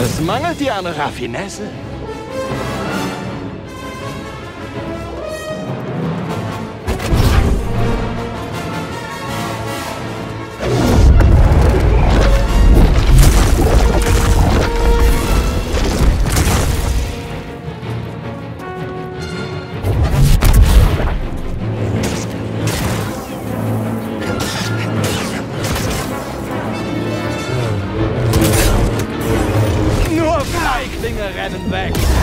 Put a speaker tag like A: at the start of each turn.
A: Es mangelt dir an Raffinesse. Feiglinge rennen weg!